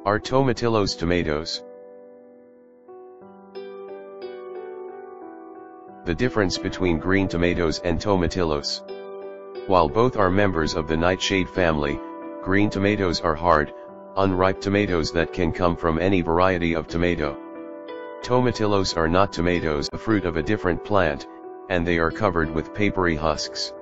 are tomatillos tomatoes. The difference between green tomatoes and tomatillos. While both are members of the nightshade family, green tomatoes are hard, unripe tomatoes that can come from any variety of tomato. Tomatillos are not tomatoes, a fruit of a different plant, and they are covered with papery husks.